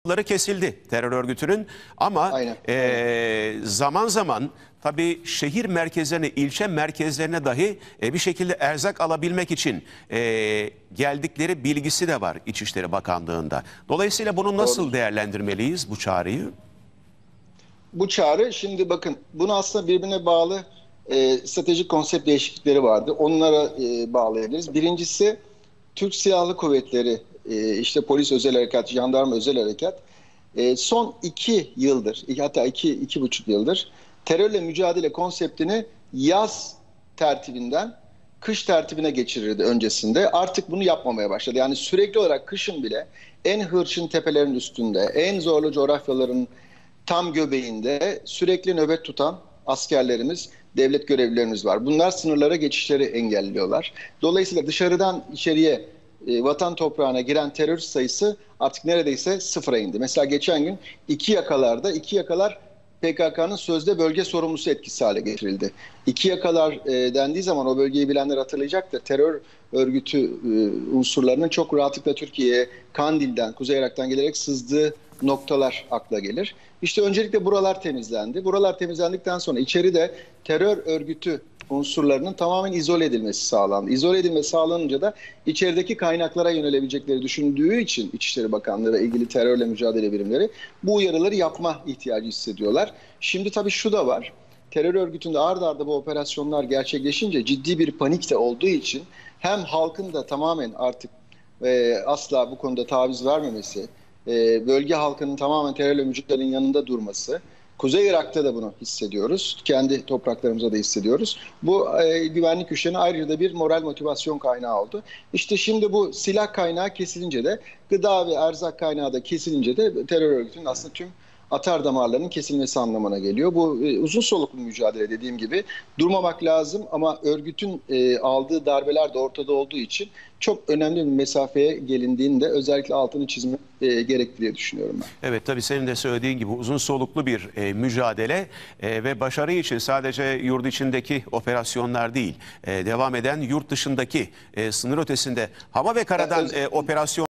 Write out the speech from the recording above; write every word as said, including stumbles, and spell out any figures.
Ları kesildi terör örgütünün ama e, zaman zaman tabii şehir merkezlerine, ilçe merkezlerine dahi e, bir şekilde erzak alabilmek için e, geldikleri bilgisi de var İçişleri Bakanlığı'nda. Dolayısıyla bunu nasıl Doğru. değerlendirmeliyiz, bu çağrıyı? Bu çağrı şimdi bakın bunu aslında birbirine bağlı e, stratejik konsept değişiklikleri vardı. Onlara e, bağlayabiliriz. Birincisi Türk Silahlı Kuvvetleri, e, işte polis özel harekat, jandarma özel harekat e, son iki yıldır, hatta iki, iki buçuk yıldır terörle mücadele konseptini yaz tertibinden kış tertibine geçirirdi öncesinde. Artık bunu yapmamaya başladı. Yani sürekli olarak kışın bile en hırçın tepelerin üstünde, en zorlu coğrafyaların tam göbeğinde sürekli nöbet tutan askerlerimiz, devlet görevlilerimiz var. Bunlar sınırlara geçişleri engelliyorlar. Dolayısıyla dışarıdan içeriye e, vatan toprağına giren terörist sayısı artık neredeyse sıfıra indi. Mesela geçen gün iki yakalarda, iki yakalar P K K'nın sözde bölge sorumlusu etkisi hale getirildi. İki yakalar e, dendiği zaman o bölgeyi bilenler hatırlayacaktır. Terör örgütü e, unsurlarının çok rahatlıkla Türkiye'ye Kandil'den, Kuzey Irak'tan gelerek sızdığı noktalar akla gelir. İşte öncelikle buralar temizlendi. Buralar temizlendikten sonra içeride terör örgütü unsurlarının tamamen izole edilmesi sağlandı. İzole edilmesi sağlanınca da içerideki kaynaklara yönelebilecekleri düşündüğü için İçişleri Bakanlığı ve ilgili terörle mücadele birimleri bu uyarıları yapma ihtiyacı hissediyorlar. Şimdi tabii şu da var. Terör örgütünde ard arda bu operasyonlar gerçekleşince ciddi bir panik de olduğu için hem halkın da tamamen artık e, asla bu konuda taviz vermemesi, e, bölge halkının tamamen terörle mücadelenin yanında durması, Kuzey Irak'ta da bunu hissediyoruz. Kendi topraklarımızda da hissediyoruz. Bu e, güvenlik güçlerine ayrıca da bir moral motivasyon kaynağı oldu. İşte şimdi bu silah kaynağı kesilince de, gıda ve erzak kaynağı da kesilince de terör örgütünün aslında tüm atar damarlarının kesilmesi anlamına geliyor. Bu e, uzun soluklu mücadele, dediğim gibi durmamak lazım ama örgütün e, aldığı darbeler de ortada olduğu için çok önemli bir mesafeye gelindiğinde özellikle altını çizmek e, gerekli diye düşünüyorum ben. Evet, tabii senin de söylediğin gibi uzun soluklu bir e, mücadele e, ve başarı için sadece yurt içindeki operasyonlar değil, e, devam eden yurt dışındaki e, sınır ötesinde hava ve karadan e, operasyon